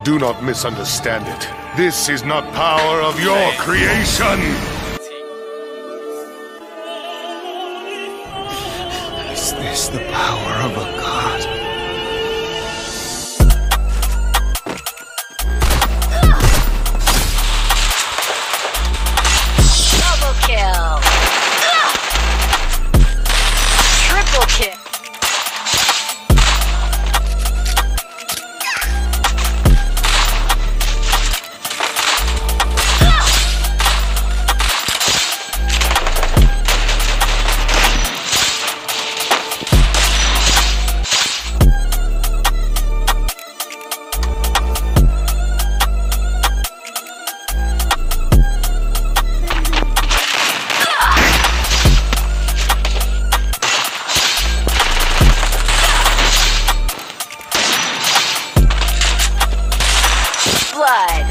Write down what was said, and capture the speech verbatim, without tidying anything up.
Do not misunderstand it. This is not power of your creation! Is this the power of a god? Double kill! Triple kill! Blood.